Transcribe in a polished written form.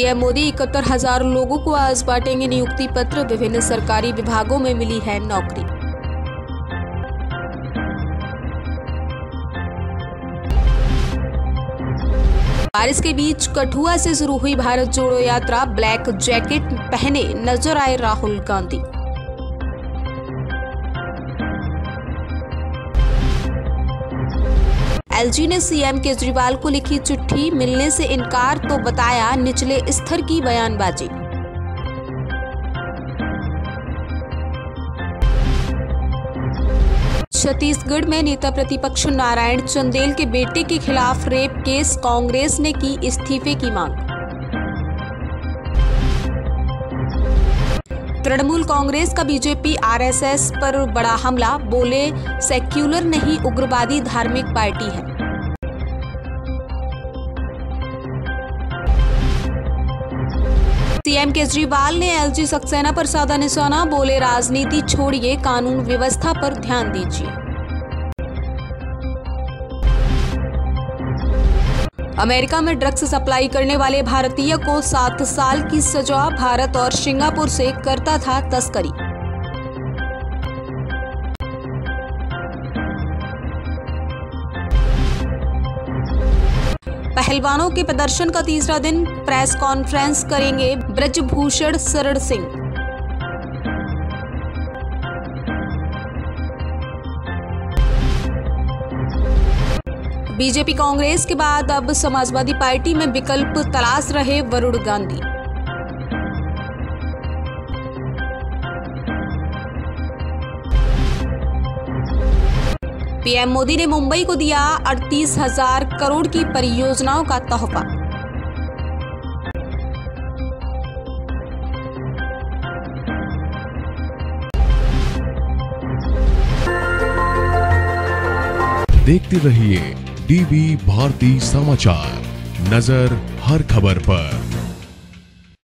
PM Modi 71,000 लोगों को आज बांटेंगे नियुक्ति पत्र। विभिन्न सरकारी विभागों में मिली है नौकरी। बारिश के बीच कठुआ से शुरू हुई भारत जोड़ो यात्रा। ब्लैक जैकेट पहने नजर आए राहुल गांधी। एलजी ने सीएम केजरीवाल को लिखी चिट्ठी, मिलने से इनकार तो बताया निचले स्तर की बयानबाजी। छत्तीसगढ़ में नेता प्रतिपक्ष नारायण चंदेल के बेटे के खिलाफ रेप केस, कांग्रेस ने की इस्तीफे की मांग। तृणमूल कांग्रेस का बीजेपी आरएसएस पर बड़ा हमला, बोले सेक्युलर नहीं उग्रवादी धार्मिक पार्टी है। सीएम केजरीवाल ने एलजी सक्सेना पर साधा निशाना, बोले राजनीति छोड़िए, कानून व्यवस्था पर ध्यान दीजिए। अमेरिका में ड्रग्स सप्लाई करने वाले भारतीय को 7 साल की सजा। भारत और सिंगापुर से करता था तस्करी। पहलवानों के प्रदर्शन का तीसरा दिन, प्रेस कॉन्फ्रेंस करेंगे ब्रजभूषण शरण सिंह। बीजेपी कांग्रेस के बाद अब समाजवादी पार्टी में विकल्प तलाश रहे वरुण गांधी। पीएम मोदी ने मुंबई को दिया 38,000 करोड़ की परियोजनाओं का तोहफा। देखते रहिए डीवी भारती समाचार, नजर हर खबर पर।